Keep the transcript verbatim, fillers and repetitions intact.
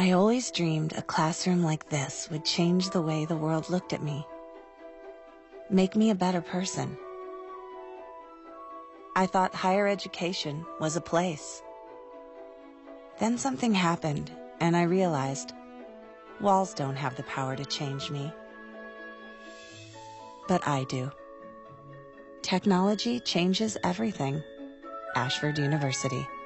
I always dreamed a classroom like this would change the way the world looked at me, make me a better person. I thought higher education was a place. Then something happened, and I realized walls don't have the power to change me. But I do. Technology changes everything. Ashford University.